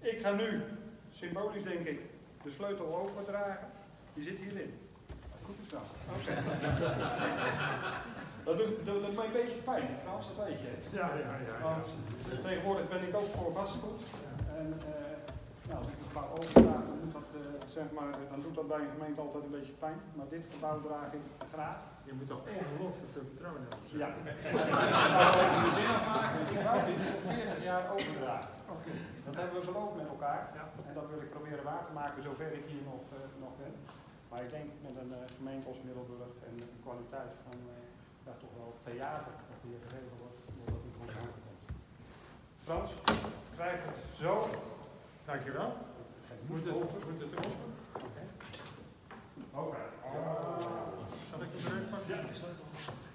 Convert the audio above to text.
Ik ga nu, symbolisch denk ik, de sleutel overdragen. Die zit hierin. Goed is dat. Oké. Dat doet mij een beetje pijn, Frans, dat weet je. Ja. Want tegenwoordig ben ik ook voor vastgoed. En nou, als ik het gebouw overdraag, dan doet dat, dan doet dat bij een gemeente altijd een beetje pijn. Maar dit gebouw draag ik graag. Je moet toch ongelooflijk veel vertrouwen hebben. Ja. Ik de zin afmaken. Ik wou dit voor 40 jaar overdragen. Okay. Dat hebben we beloofd met elkaar. Ja. En dat wil ik proberen waar te maken zover ik hier nog ben. Maar ik denk met een gemeente als Middelburg en de kwaliteit van toch wel theater dat hier gegeven wordt, dat het goed aankomt. Frans, krijg het zo. Dankjewel. Moet het open? Oké. Zal ik hem eruit pakken? Ja, de sleutel.